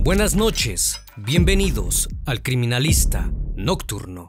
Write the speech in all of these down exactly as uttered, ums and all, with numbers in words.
Buenas noches, bienvenidos al Criminalista Nocturno.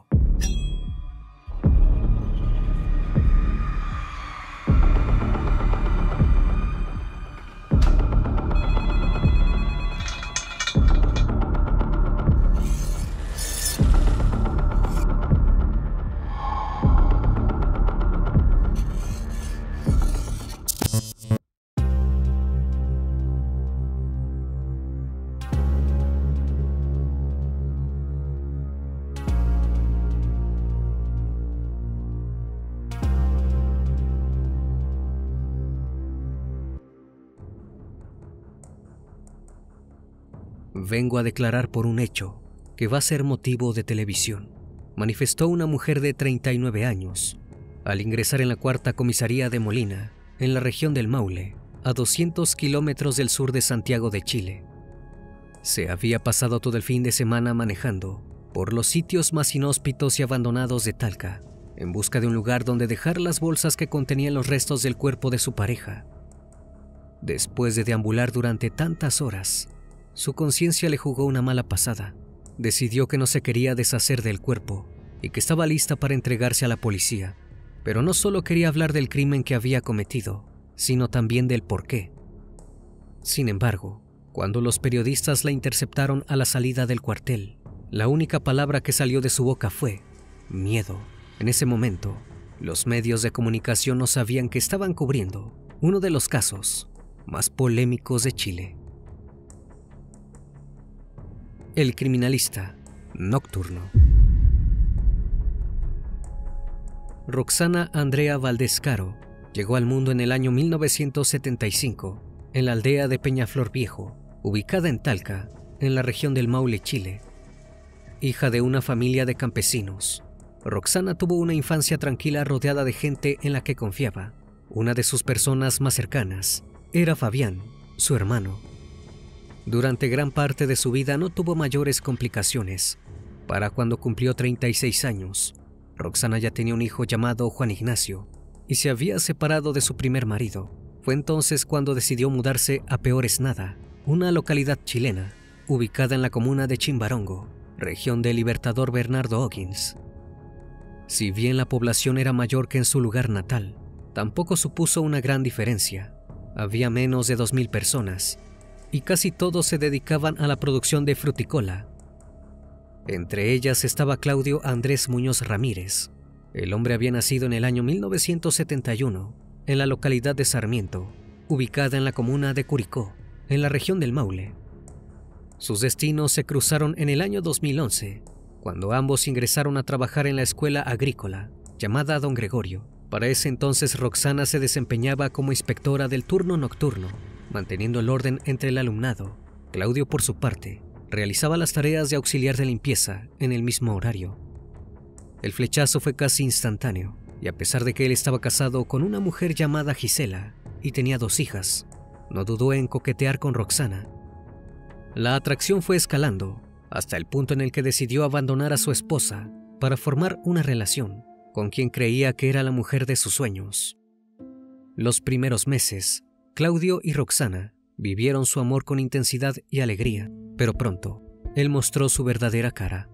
Vengo a declarar por un hecho que va a ser motivo de televisión, manifestó una mujer de treinta y nueve años al ingresar en la cuarta comisaría de Molina, en la región del Maule, a doscientos kilómetros del sur de Santiago de Chile. Se había pasado todo el fin de semana manejando por los sitios más inhóspitos y abandonados de Talca, en busca de un lugar donde dejar las bolsas que contenían los restos del cuerpo de su pareja. Después de deambular durante tantas horas, su conciencia le jugó una mala pasada. Decidió que no se quería deshacer del cuerpo y que estaba lista para entregarse a la policía. Pero no solo quería hablar del crimen que había cometido, sino también del porqué. Sin embargo, cuando los periodistas la interceptaron a la salida del cuartel, la única palabra que salió de su boca fue miedo. En ese momento, los medios de comunicación no sabían que estaban cubriendo uno de los casos más polémicos de Chile. El Criminalista Nocturno. Roxana Andrea Valdés Caro llegó al mundo en el año mil novecientos setenta y cinco en la aldea de Peñaflor Viejo, ubicada en Talca, en la región del Maule, Chile. Hija de una familia de campesinos, Roxana tuvo una infancia tranquila rodeada de gente en la que confiaba. Una de sus personas más cercanas era Fabián, su hermano. Durante gran parte de su vida no tuvo mayores complicaciones. Para cuando cumplió treinta y seis años, Roxana ya tenía un hijo llamado Juan Ignacio y se había separado de su primer marido. Fue entonces cuando decidió mudarse a Peores Nada, una localidad chilena ubicada en la comuna de Chimbarongo, región del Libertador Bernardo O'Higgins. Si bien la población era mayor que en su lugar natal, tampoco supuso una gran diferencia. Había menos de dos mil personas y casi todos se dedicaban a la producción de fruticola. Entre ellas estaba Claudio Andrés Muñoz Ramírez. El hombre había nacido en el año mil novecientos setenta y uno en la localidad de Sarmiento, ubicada en la comuna de Curicó, en la región del Maule. Sus destinos se cruzaron en el año dos mil once, cuando ambos ingresaron a trabajar en la escuela agrícola, llamada Don Gregorio. Para ese entonces Roxana se desempeñaba como inspectora del turno nocturno, manteniendo el orden entre el alumnado. Claudio, por su parte, realizaba las tareas de auxiliar de limpieza en el mismo horario. El flechazo fue casi instantáneo, y a pesar de que él estaba casado con una mujer llamada Gisela y tenía dos hijas, no dudó en coquetear con Roxana. La atracción fue escalando hasta el punto en el que decidió abandonar a su esposa para formar una relación con quien creía que era la mujer de sus sueños. Los primeros meses, Claudio y Roxana vivieron su amor con intensidad y alegría, pero pronto, él mostró su verdadera cara.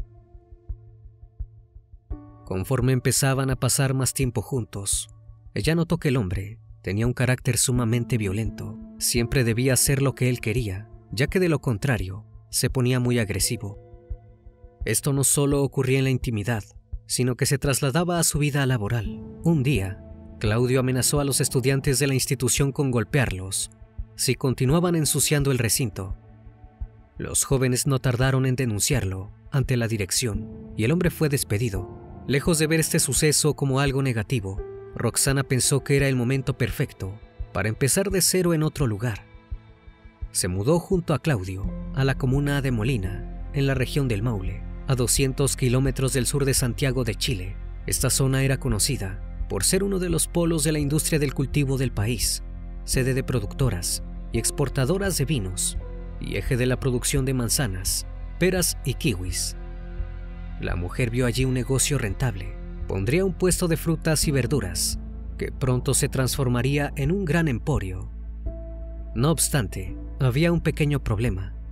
Conforme empezaban a pasar más tiempo juntos, ella notó que el hombre tenía un carácter sumamente violento. Siempre debía hacer lo que él quería, ya que de lo contrario, se ponía muy agresivo. Esto no solo ocurría en la intimidad, sino que se trasladaba a su vida laboral. Un día, Claudio amenazó a los estudiantes de la institución con golpearlos si continuaban ensuciando el recinto. Los jóvenes no tardaron en denunciarlo ante la dirección y el hombre fue despedido. Lejos de ver este suceso como algo negativo, Roxana pensó que era el momento perfecto para empezar de cero en otro lugar. Se mudó junto a Claudio a la comuna de Molina, en la región del Maule, a doscientos kilómetros del sur de Santiago de Chile. Esta zona era conocida por ser uno de los polos de la industria del cultivo del país, sede de productoras y exportadoras de vinos, y eje de la producción de manzanas, peras y kiwis. La mujer vio allí un negocio rentable. Pondría un puesto de frutas y verduras, que pronto se transformaría en un gran emporio. No obstante, había un pequeño problema.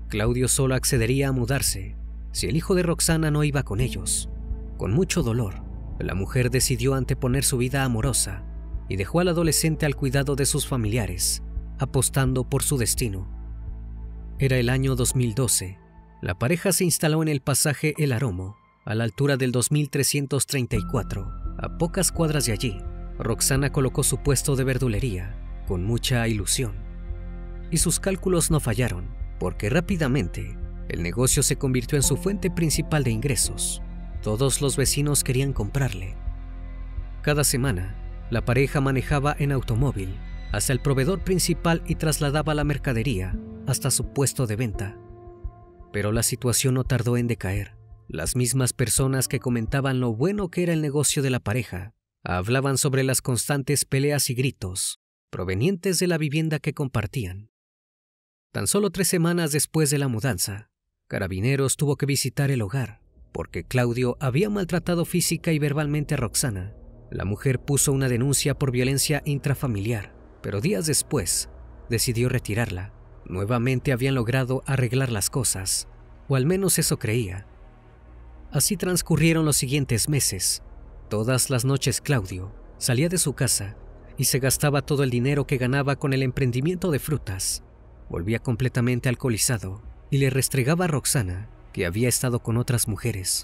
Claudio solo accedería a mudarse si el hijo de Roxana no iba con ellos. Con mucho dolor, la mujer decidió anteponer su vida amorosa y dejó al adolescente al cuidado de sus familiares, apostando por su destino. Era el año dos mil doce. La pareja se instaló en el pasaje El Aromo, a la altura del dos mil trescientos treinta y cuatro, a pocas cuadras de allí. Roxana colocó su puesto de verdulería con mucha ilusión. Y sus cálculos no fallaron, porque rápidamente el negocio se convirtió en su fuente principal de ingresos. Todos los vecinos querían comprarle. Cada semana, la pareja manejaba en automóvil hasta el proveedor principal y trasladaba la mercadería hasta su puesto de venta. Pero la situación no tardó en decaer. Las mismas personas que comentaban lo bueno que era el negocio de la pareja hablaban sobre las constantes peleas y gritos provenientes de la vivienda que compartían. Tan solo tres semanas después de la mudanza, Carabineros tuvo que visitar el hogar porque Claudio había maltratado física y verbalmente a Roxana. La mujer puso una denuncia por violencia intrafamiliar, pero días después decidió retirarla. Nuevamente habían logrado arreglar las cosas, o al menos eso creía. Así transcurrieron los siguientes meses. Todas las noches Claudio salía de su casa y se gastaba todo el dinero que ganaba con el emprendimiento de frutas. Volvía completamente alcoholizado y le restregaba a Roxana que había estado con otras mujeres.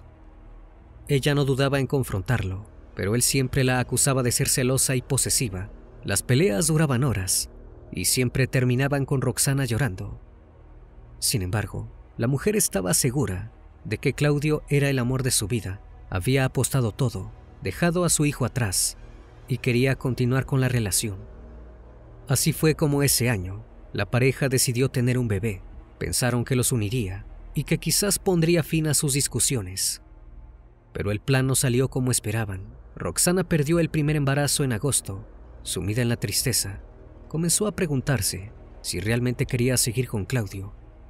Ella no dudaba en confrontarlo, pero él siempre la acusaba de ser celosa y posesiva. Las peleas duraban horas y siempre terminaban con Roxana llorando. Sin embargo, la mujer estaba segura de que Claudio era el amor de su vida. Había apostado todo, dejado a su hijo atrás y quería continuar con la relación. Así fue como ese año, la pareja decidió tener un bebé. Pensaron que los uniría y que quizás pondría fin a sus discusiones. Pero el plan no salió como esperaban. Roxana perdió el primer embarazo en agosto. Sumida en la tristeza, comenzó a preguntarse si realmente quería seguir con Claudio.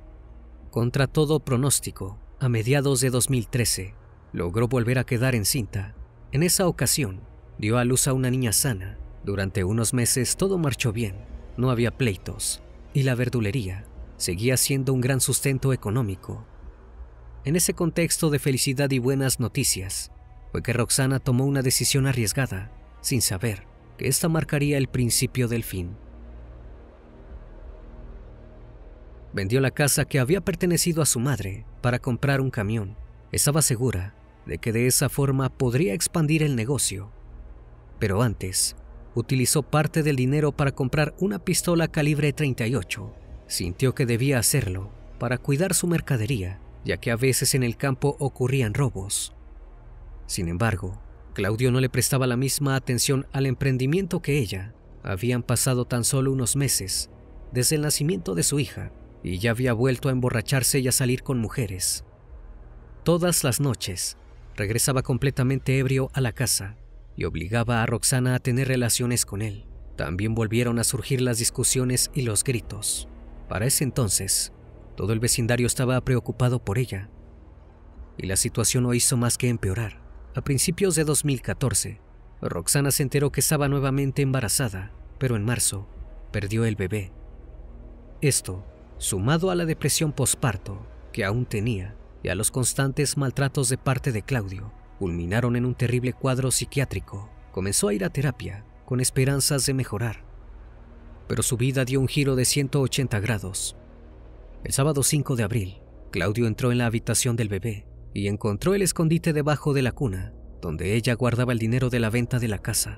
Contra todo pronóstico, a mediados de dos mil trece, logró volver a quedar encinta. En esa ocasión, dio a luz a una niña sana. Durante unos meses todo marchó bien, no había pleitos, y la verdulería seguía siendo un gran sustento económico. En ese contexto de felicidad y buenas noticias, fue que Roxana tomó una decisión arriesgada, sin saber que esta marcaría el principio del fin. Vendió la casa que había pertenecido a su madre para comprar un camión. Estaba segura de que de esa forma podría expandir el negocio. Pero antes, utilizó parte del dinero para comprar una pistola calibre treinta y ocho. Sintió que debía hacerlo para cuidar su mercadería, ya que a veces en el campo ocurrían robos. Sin embargo, Claudio no le prestaba la misma atención al emprendimiento que ella. Habían pasado tan solo unos meses desde el nacimiento de su hija y ya había vuelto a emborracharse y a salir con mujeres. Todas las noches regresaba completamente ebrio a la casa y obligaba a Roxana a tener relaciones con él. También volvieron a surgir las discusiones y los gritos. Para ese entonces, todo el vecindario estaba preocupado por ella, y la situación no hizo más que empeorar. A principios de dos mil catorce, Roxana se enteró que estaba nuevamente embarazada, pero en marzo perdió el bebé. Esto, sumado a la depresión posparto que aún tenía y a los constantes maltratos de parte de Claudio, culminaron en un terrible cuadro psiquiátrico. Comenzó a ir a terapia con esperanzas de mejorar, pero su vida dio un giro de ciento ochenta grados. El sábado cinco de abril, Claudio entró en la habitación del bebé y encontró el escondite debajo de la cuna, donde ella guardaba el dinero de la venta de la casa.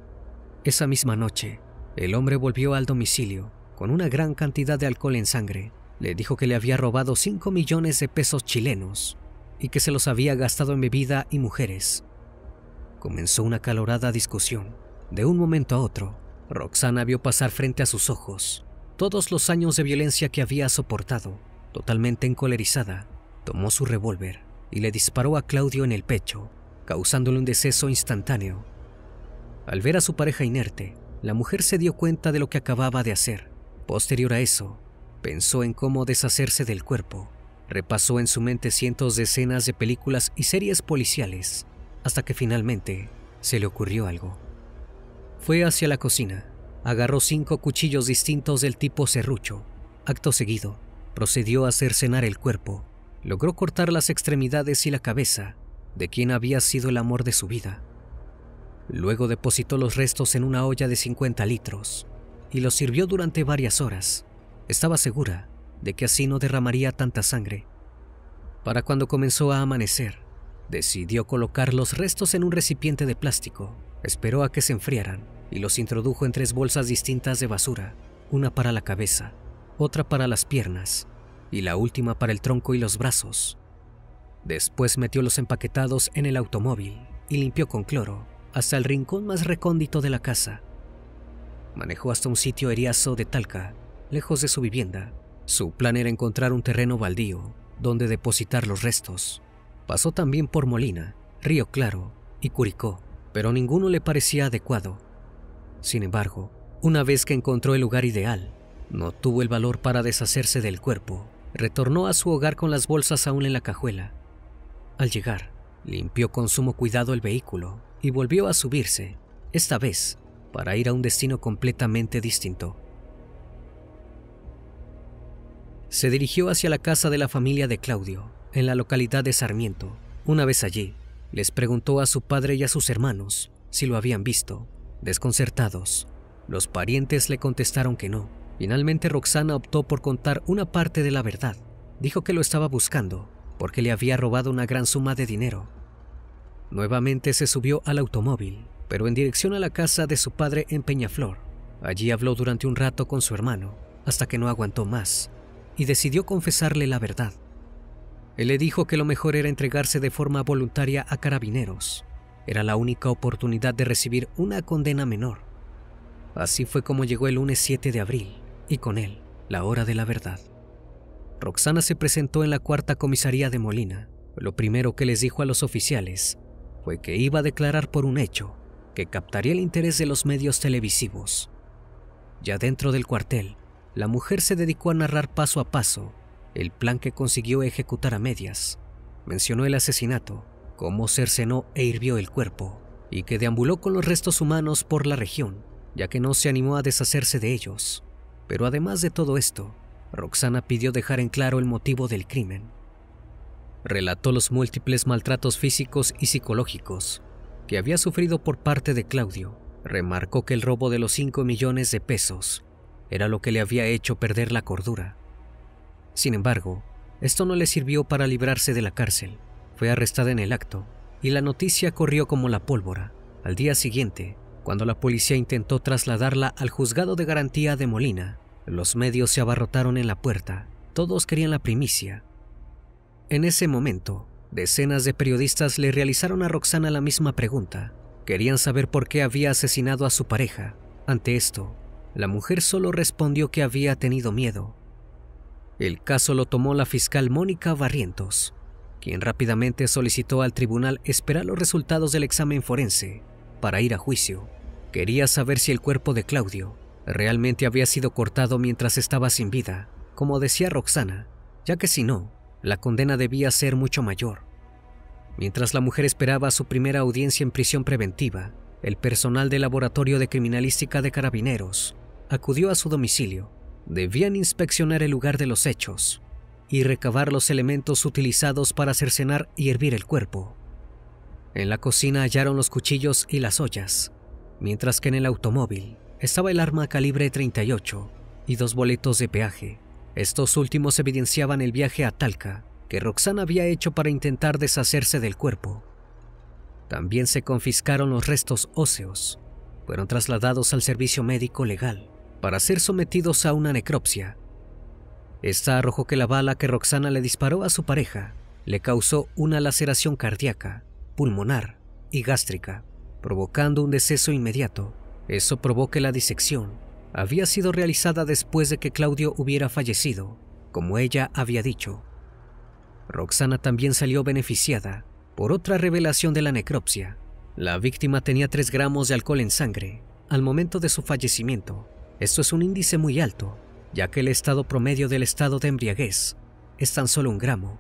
Esa misma noche, el hombre volvió al domicilio con una gran cantidad de alcohol en sangre. Le dijo que le había robado cinco millones de pesos chilenos y que se los había gastado en bebida y mujeres. Comenzó una acalorada discusión. De un momento a otro, Roxana vio pasar frente a sus ojos todos los años de violencia que había soportado. Totalmente encolerizada, tomó su revólver y le disparó a Claudio en el pecho, causándole un deceso instantáneo. Al ver a su pareja inerte, la mujer se dio cuenta de lo que acababa de hacer. Posterior a eso, pensó en cómo deshacerse del cuerpo. Repasó en su mente cientos de escenas de películas y series policiales, hasta que finalmente se le ocurrió algo. Fue hacia la cocina, agarró cinco cuchillos distintos del tipo serrucho. Acto seguido, procedió a cercenar el cuerpo. Logró cortar las extremidades y la cabeza de quien había sido el amor de su vida. Luego depositó los restos en una olla de cincuenta litros y los sirvió durante varias horas. Estaba segura de que así no derramaría tanta sangre. Para cuando comenzó a amanecer, decidió colocar los restos en un recipiente de plástico. Esperó a que se enfriaran y los introdujo en tres bolsas distintas de basura, una para la cabeza, otra para las piernas y la última para el tronco y los brazos. Después metió los empaquetados en el automóvil y limpió con cloro hasta el rincón más recóndito de la casa. Manejó hasta un sitio eriazo de Talca, lejos de su vivienda. Su plan era encontrar un terreno baldío donde depositar los restos. Pasó también por Molina, Río Claro y Curicó, pero ninguno le parecía adecuado. Sin embargo, una vez que encontró el lugar ideal, no tuvo el valor para deshacerse del cuerpo. Retornó a su hogar con las bolsas aún en la cajuela. Al llegar, limpió con sumo cuidado el vehículo y volvió a subirse, esta vez para ir a un destino completamente distinto. Se dirigió hacia la casa de la familia de Claudio, en la localidad de Sarmiento. Una vez allí, les preguntó a su padre y a sus hermanos si lo habían visto. Desconcertados, los parientes le contestaron que no. Finalmente Roxana optó por contar una parte de la verdad. Dijo que lo estaba buscando porque le había robado una gran suma de dinero. Nuevamente se subió al automóvil, pero en dirección a la casa de su padre en Peñaflor. Allí habló durante un rato con su hermano, hasta que no aguantó más, y decidió confesarle la verdad. Él le dijo que lo mejor era entregarse de forma voluntaria a Carabineros. Era la única oportunidad de recibir una condena menor. Así fue como llegó el lunes siete de abril, y con él, la hora de la verdad. Roxana se presentó en la cuarta comisaría de Molina. Lo primero que les dijo a los oficiales fue que iba a declarar por un hecho que captaría el interés de los medios televisivos. Ya dentro del cuartel, la mujer se dedicó a narrar paso a paso el plan que consiguió ejecutar a medias. Mencionó el asesinato, cómo cercenó e hirvió el cuerpo, y que deambuló con los restos humanos por la región, ya que no se animó a deshacerse de ellos. Pero además de todo esto, Roxana pidió dejar en claro el motivo del crimen. Relató los múltiples maltratos físicos y psicológicos que había sufrido por parte de Claudio. Remarcó que el robo de los cinco millones de pesos era lo que le había hecho perder la cordura. Sin embargo, esto no le sirvió para librarse de la cárcel. Fue arrestada en el acto y la noticia corrió como la pólvora. Al día siguiente, cuando la policía intentó trasladarla al juzgado de garantía de Molina, los medios se abarrotaron en la puerta. Todos querían la primicia. En ese momento, decenas de periodistas le realizaron a Roxana la misma pregunta. Querían saber por qué había asesinado a su pareja. Ante esto, la mujer solo respondió que había tenido miedo. El caso lo tomó la fiscal Mónica Barrientos, quien rápidamente solicitó al tribunal esperar los resultados del examen forense para ir a juicio. Quería saber si el cuerpo de Claudio realmente había sido cortado mientras estaba sin vida, como decía Roxana, ya que si no, la condena debía ser mucho mayor. Mientras la mujer esperaba su primera audiencia en prisión preventiva, el personal del Laboratorio de Criminalística de Carabineros acudió a su domicilio. Debían inspeccionar el lugar de los hechos y recabar los elementos utilizados para cercenar y hervir el cuerpo. En la cocina hallaron los cuchillos y las ollas, mientras que en el automóvil estaba el arma calibre treinta y ocho y dos boletos de peaje. Estos últimos evidenciaban el viaje a Talca que Roxana había hecho para intentar deshacerse del cuerpo. También se confiscaron los restos óseos. Fueron trasladados al servicio médico legal para ser sometidos a una necropsia. Esta arrojó que la bala que Roxana le disparó a su pareja le causó una laceración cardíaca, pulmonar y gástrica, provocando un deceso inmediato. Eso probó que la disección había sido realizada después de que Claudio hubiera fallecido, como ella había dicho. Roxana también salió beneficiada por otra revelación de la necropsia. La víctima tenía tres gramos de alcohol en sangre al momento de su fallecimiento. Esto es un índice muy alto, ya que el estado promedio del estado de embriaguez es tan solo un gramo.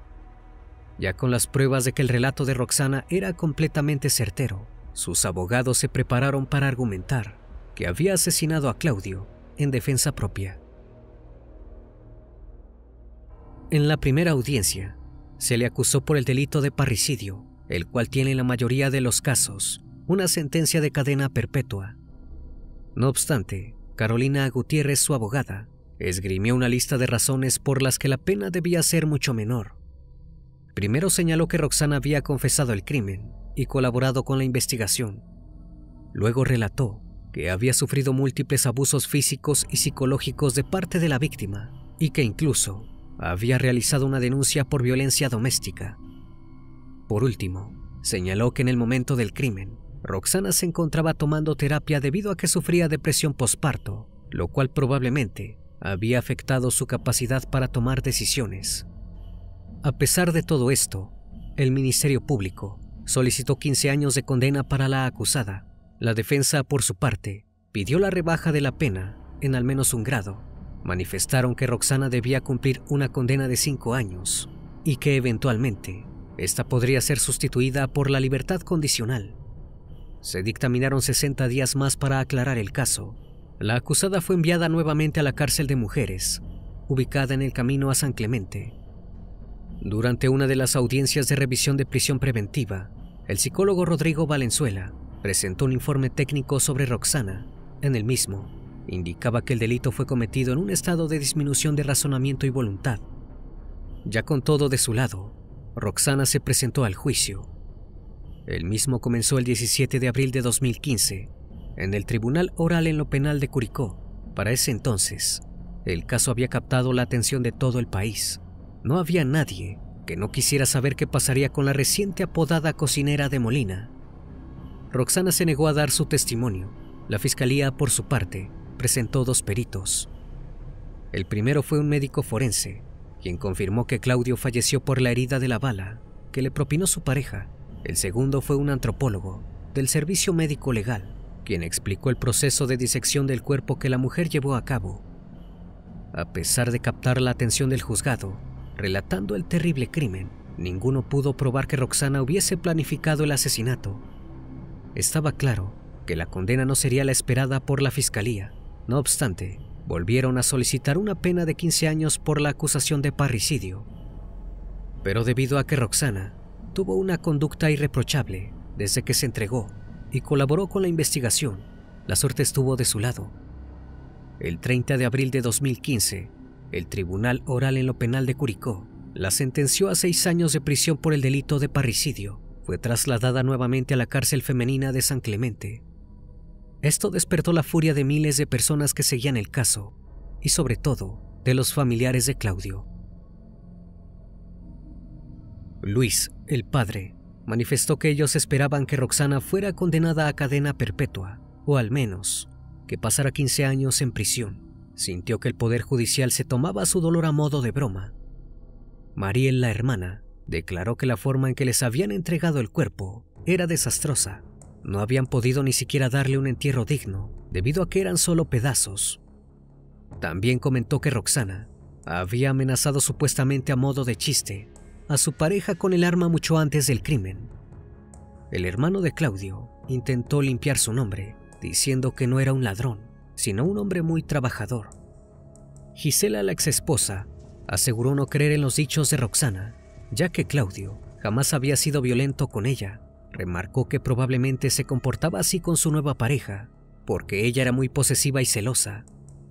Ya con las pruebas de que el relato de Roxana era completamente certero, sus abogados se prepararon para argumentar que había asesinado a Claudio en defensa propia. En la primera audiencia, se le acusó por el delito de parricidio, el cual tiene en la mayoría de los casos una sentencia de cadena perpetua. No obstante, Carolina Gutiérrez, su abogada, esgrimió una lista de razones por las que la pena debía ser mucho menor. Primero señaló que Roxana había confesado el crimen y colaborado con la investigación. Luego relató que había sufrido múltiples abusos físicos y psicológicos de parte de la víctima y que incluso había realizado una denuncia por violencia doméstica. Por último, señaló que en el momento del crimen, Roxana se encontraba tomando terapia debido a que sufría depresión posparto, lo cual probablemente había afectado su capacidad para tomar decisiones. A pesar de todo esto, el Ministerio Público solicitó quince años de condena para la acusada. La defensa, por su parte, pidió la rebaja de la pena en al menos un grado. Manifestaron que Roxana debía cumplir una condena de cinco años y que eventualmente esta podría ser sustituida por la libertad condicional. Se dictaminaron sesenta días más para aclarar el caso. La acusada fue enviada nuevamente a la cárcel de mujeres, ubicada en el camino a San Clemente. Durante una de las audiencias de revisión de prisión preventiva, el psicólogo Rodrigo Valenzuela presentó un informe técnico sobre Roxana. En el mismo, indicaba que el delito fue cometido en un estado de disminución de razonamiento y voluntad. Ya con todo de su lado, Roxana se presentó al juicio. El mismo comenzó el diecisiete de abril de dos mil quince, en el Tribunal Oral en lo Penal de Curicó. Para ese entonces, el caso había captado la atención de todo el país. No había nadie que no quisiera saber qué pasaría con la reciente apodada cocinera de Molina. Roxana se negó a dar su testimonio. La fiscalía, por su parte, presentó dos peritos. El primero fue un médico forense, quien confirmó que Claudio falleció por la herida de la bala que le propinó su pareja. El segundo fue un antropólogo del Servicio Médico Legal, quien explicó el proceso de disección del cuerpo que la mujer llevó a cabo. A pesar de captar la atención del juzgado, relatando el terrible crimen, ninguno pudo probar que Roxana hubiese planificado el asesinato. Estaba claro que la condena no sería la esperada por la fiscalía. No obstante, volvieron a solicitar una pena de quince años por la acusación de parricidio. Pero debido a que Roxana tuvo una conducta irreprochable desde que se entregó y colaboró con la investigación, la suerte estuvo de su lado. El treinta de abril de dos mil quince, el Tribunal Oral en lo Penal de Curicó la sentenció a seis años de prisión por el delito de parricidio. Fue trasladada nuevamente a la cárcel femenina de San Clemente. Esto despertó la furia de miles de personas que seguían el caso y sobre todo de los familiares de Claudio. Luis, el padre, manifestó que ellos esperaban que Roxana fuera condenada a cadena perpetua, o al menos que pasara quince años en prisión. Sintió que el Poder Judicial se tomaba su dolor a modo de broma. Mariel, la hermana, declaró que la forma en que les habían entregado el cuerpo era desastrosa. No habían podido ni siquiera darle un entierro digno, debido a que eran solo pedazos. También comentó que Roxana había amenazado supuestamente a modo de chiste a su pareja con el arma mucho antes del crimen. El hermano de Claudio intentó limpiar su nombre, diciendo que no era un ladrón, sino un hombre muy trabajador. Gisela, la exesposa, aseguró no creer en los dichos de Roxana, ya que Claudio jamás había sido violento con ella. Remarcó que probablemente se comportaba así con su nueva pareja, porque ella era muy posesiva y celosa.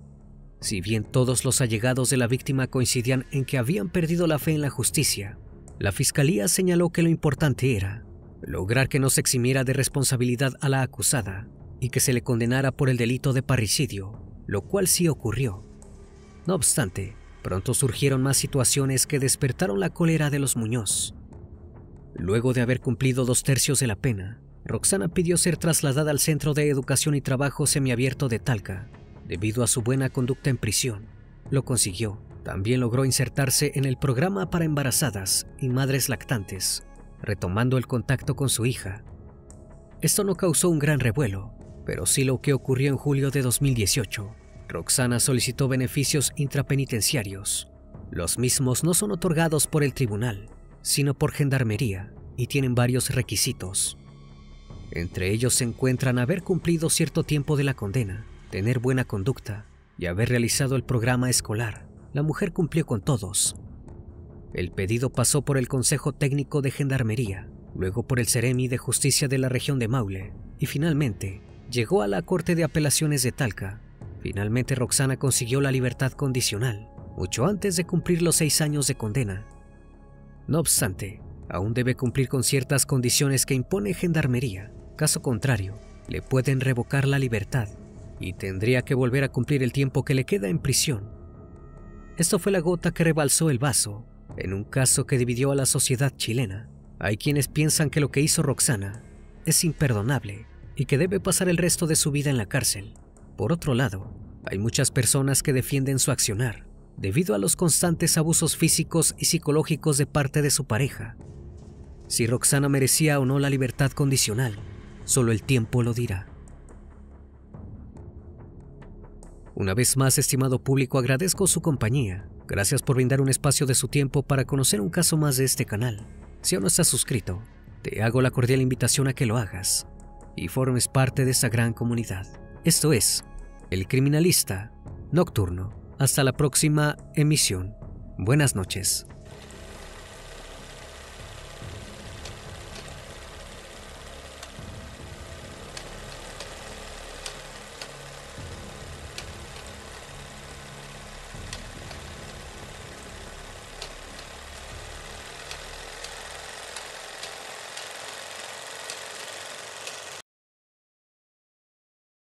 Si bien todos los allegados de la víctima coincidían en que habían perdido la fe en la justicia, la fiscalía señaló que lo importante era lograr que no se eximiera de responsabilidad a la acusada y que se le condenara por el delito de parricidio, lo cual sí ocurrió. No obstante, pronto surgieron más situaciones que despertaron la cólera de los Muñoz. Luego de haber cumplido dos tercios de la pena, Roxana pidió ser trasladada al Centro de Educación y Trabajo Semiabierto de Talca, debido a su buena conducta en prisión. Lo consiguió. También logró insertarse en el programa para embarazadas y madres lactantes, retomando el contacto con su hija. Esto no causó un gran revuelo, pero sí lo que ocurrió en julio de dos mil dieciocho. Roxana solicitó beneficios intrapenitenciarios. Los mismos no son otorgados por el tribunal, sino por Gendarmería, y tienen varios requisitos. Entre ellos se encuentran haber cumplido cierto tiempo de la condena, tener buena conducta y haber realizado el programa escolar. La mujer cumplió con todos. El pedido pasó por el Consejo Técnico de Gendarmería, luego por el Ceremi de Justicia de la región de Maule y finalmente llegó a la Corte de Apelaciones de Talca. Finalmente Roxana consiguió la libertad condicional, mucho antes de cumplir los seis años de condena. No obstante, aún debe cumplir con ciertas condiciones que impone Gendarmería. Caso contrario, le pueden revocar la libertad y tendría que volver a cumplir el tiempo que le queda en prisión. Esto fue la gota que rebalsó el vaso, en un caso que dividió a la sociedad chilena. Hay quienes piensan que lo que hizo Roxana es imperdonable y que debe pasar el resto de su vida en la cárcel. Por otro lado, hay muchas personas que defienden su accionar, debido a los constantes abusos físicos y psicológicos de parte de su pareja. Si Roxana merecía o no la libertad condicional, solo el tiempo lo dirá. Una vez más, estimado público, agradezco su compañía. Gracias por brindar un espacio de su tiempo para conocer un caso más de este canal. Si aún no estás suscrito, te hago la cordial invitación a que lo hagas y formes parte de esta gran comunidad. Esto es El Criminalista Nocturno. Hasta la próxima emisión. Buenas noches.